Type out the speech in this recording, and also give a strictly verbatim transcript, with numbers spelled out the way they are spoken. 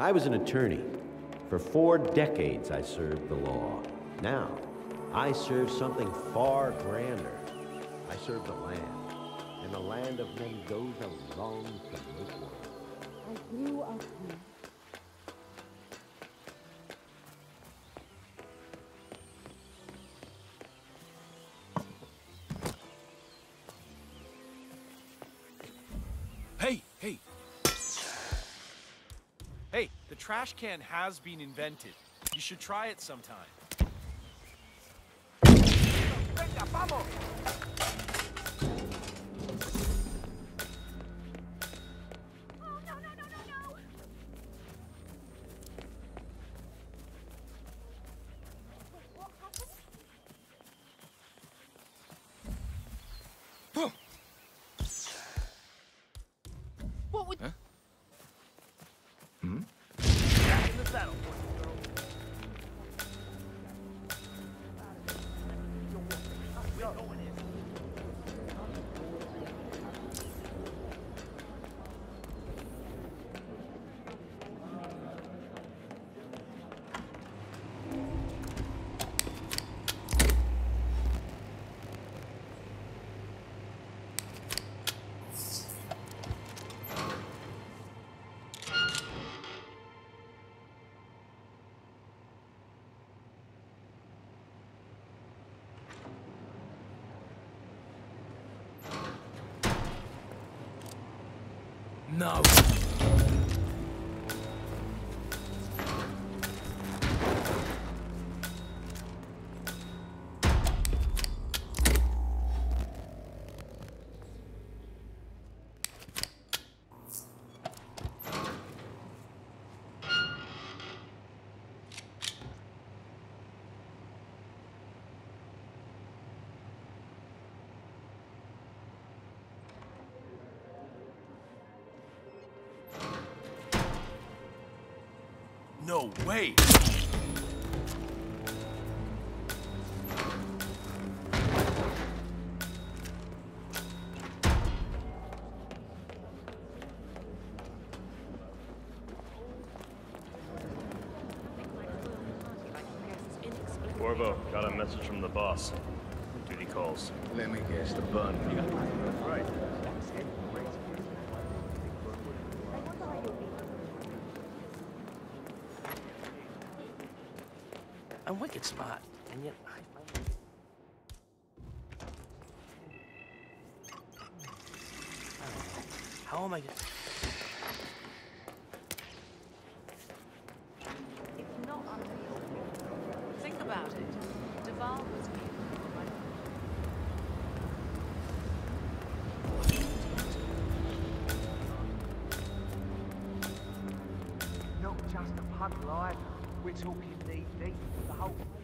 I was an attorney. For four decades, I served the law. Now, I serve something far grander. I serve the land. And the land of men goes along to make war. I grew up here. Hey, hey. Hey, the trash can has been invented. You should try it sometime. Venga, vamos! Oh, no, no, no, no, no! What happened? What would... Huh? Hmm? Back in the saddle, boys and girls. We're going in. No. No way! Corvo, got a message from the boss. Duty calls. Let me guess, the bun. Right. I'm wicked smart, and yet I find it... I don't know. How am I gonna... It's not unreal. Think about it. Duval was here. Not just a puddle either. We're talking knee deep. The whole